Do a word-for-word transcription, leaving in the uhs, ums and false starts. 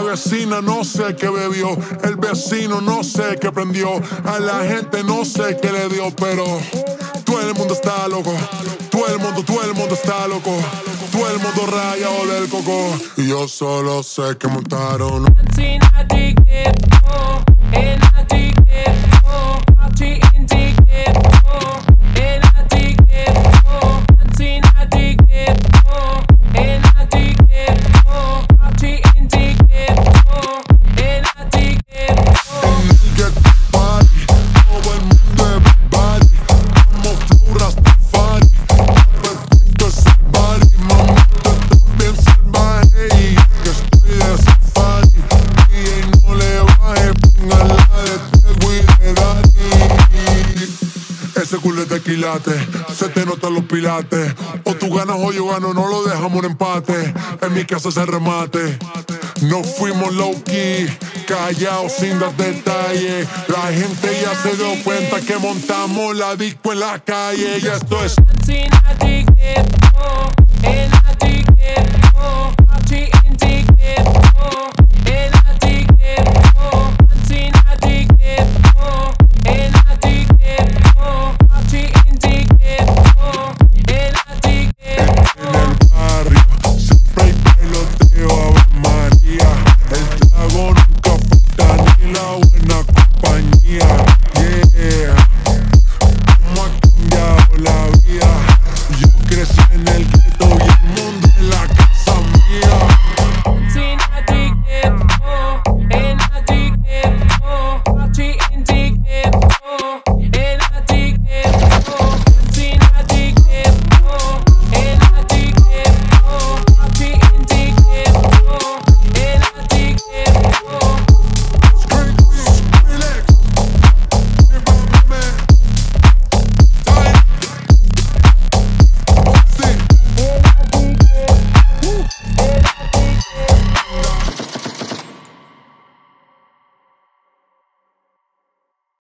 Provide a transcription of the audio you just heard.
vecina no sé qué bebió, el vecino no sé qué prendió, a la gente no sé qué le dio, pero todo el mundo está loco, todo el mundo, todo el mundo está loco, todo el mundo rayado del coco. Y yo solo sé que montaron. Ese culo es de quilate, se te notan los pilates. O tú ganas o yo gano, no lo dejamos en empate. En mi casa se remate. No fuimos low key, callados sin dar detalles. La gente ya se dio cuenta que montamos la disco en la calle. Y esto es